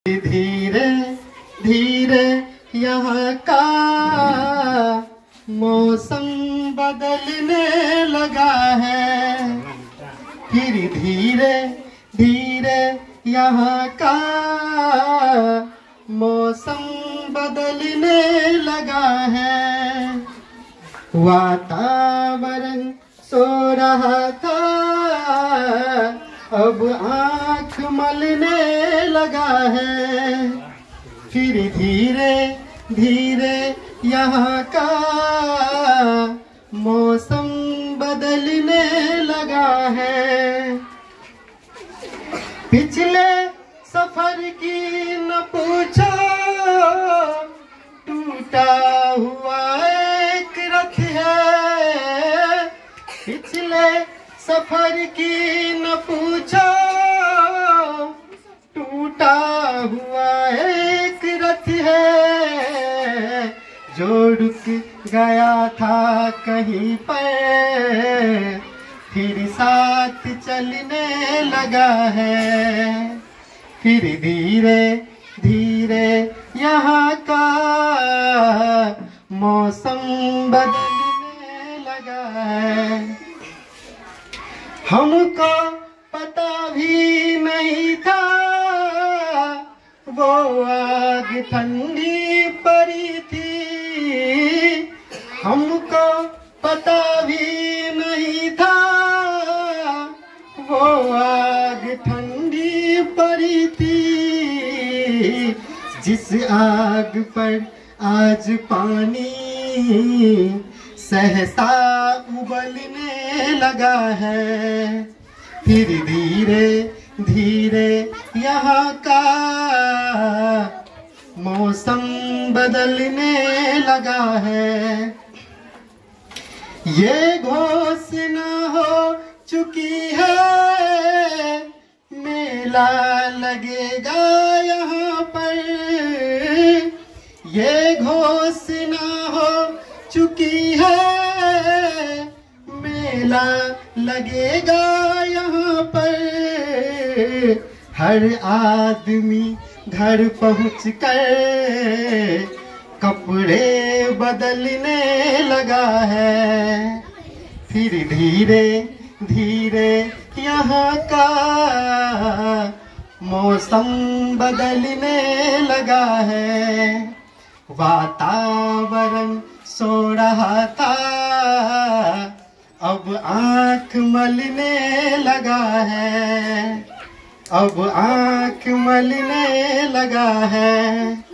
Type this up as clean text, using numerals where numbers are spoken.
धीरे धीरे यहाँ का मौसम बदलने लगा है। फिर धीरे धीरे यहाँ का मौसम बदलने लगा है। वातावरण सो रहा था, अब आँख मलने लगा है। फिर धीरे धीरे यहाँ का मौसम बदलने लगा है। पिछले सफर की न पूछो, टूटा हुआ एक रथ है। पिछले सफर की न पूछो, टूटा हुआ एक रथ है। जो रुक गया था कहीं पर, फिर साथ चलने लगा है। फिर धीरे धीरे यहाँ का मौसम बदलने लगा है। हमको पता भी नहीं था वो आग ठंडी पड़ी थी। हमको पता भी नहीं था वो आग ठंडी पड़ी थी। जिस आग पर आज पानी सहसा उबलने लगा है। फिर धीरे धीरे यहाँ का मौसम बदलने लगा है। ये घोषणा हो चुकी है, मेला लगेगा यहाँ पर। ये घोषणा हो चुकी है, मेला लगेगा यहाँ पर। हर आदमी घर पहुँच कर कपड़े बदलने लगा है। फिर धीरे धीरे यहाँ का मौसम बदलने लगा है। वातावरण सो रहा था, अब आँख मलने लगा है। अब आँख मलने लगा है।